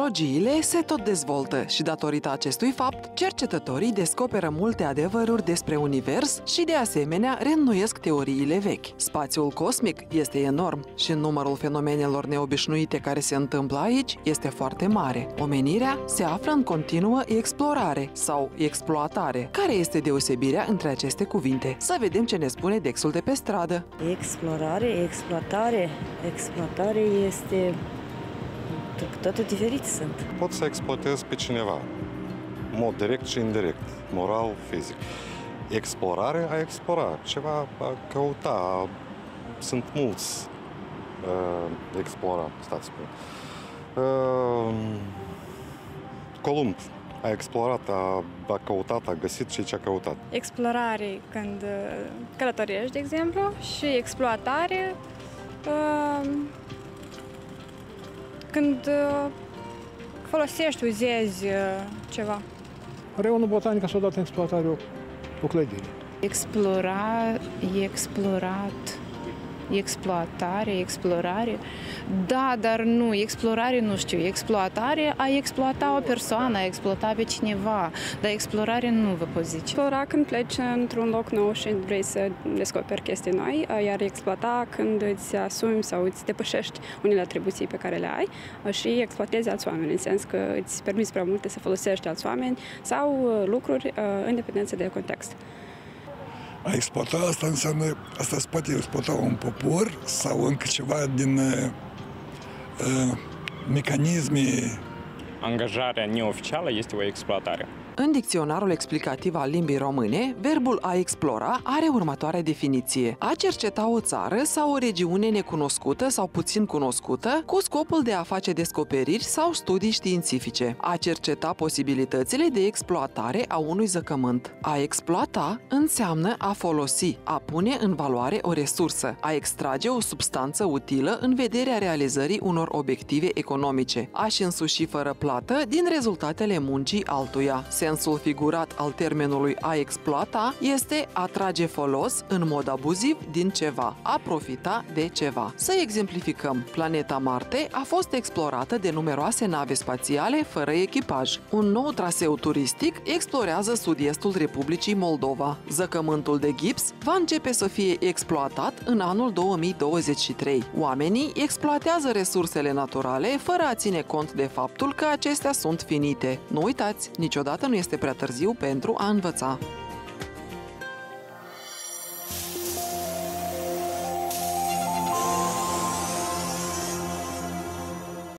Tehnologiile se tot dezvoltă și datorită acestui fapt, cercetătorii descoperă multe adevăruri despre univers și de asemenea reînnoiesc teoriile vechi. Spațiul cosmic este enorm și numărul fenomenelor neobișnuite care se întâmplă aici este foarte mare. Omenirea se află în continuă explorare sau exploatare. Care este deosebirea între aceste cuvinte? Să vedem ce ne spune Dexul de pe stradă. Explorare, exploatare. Exploatare este... toate diferite sunt. Pot să exploatez pe cineva, în mod direct și indirect, moral, fizic. Explorare, a explora, ceva a căuta. Sunt mulți explora, stați spune. Columb a explorat, a căutat, a găsit și ce a căutat. Explorare când călătorești, de exemplu, și exploatare când folosești, uzezi ceva. Reionul botanic s-a dat în exploatare o clădire. Exploatare, explorare. Da, dar nu, explorare nu știu. Exploatare, a exploata o persoană, a exploata pe cineva. Dar explorare nu vă pot zice. Explora când pleci într-un loc nou și vrei să descoperi chestii noi, iar exploata când îți asumi sau îți depășești unele atribuții pe care le ai și exploatezi alți oameni, în sens că îți permiți prea multe să folosești alți oameni sau lucruri în dependență de context. A exploata asta înseamnă, asta se poate exploata un popor sau încă ceva din mecanisme. Angajarea neoficială este o exploatare. În dicționarul explicativ al limbii române, verbul a explora are următoarea definiție: a cerceta o țară sau o regiune necunoscută sau puțin cunoscută cu scopul de a face descoperiri sau studii științifice. A cerceta posibilitățile de exploatare a unui zăcământ. A exploata înseamnă a folosi, a pune în valoare o resursă, a extrage o substanță utilă în vederea realizării unor obiective economice, a-și însuși fără plată din rezultatele muncii altuia. Sensul figurat al termenului a exploata este a trage folos în mod abuziv din ceva, a profita de ceva. Să exemplificăm, planeta Marte a fost explorată de numeroase nave spațiale fără echipaj. Un nou traseu turistic explorează sud-estul Republicii Moldova. Zăcământul de gips va începe să fie exploatat în anul 2023. Oamenii exploatează resursele naturale fără a ține cont de faptul că acestea sunt finite. Nu uitați, niciodată nu este prea târziu pentru a învăța.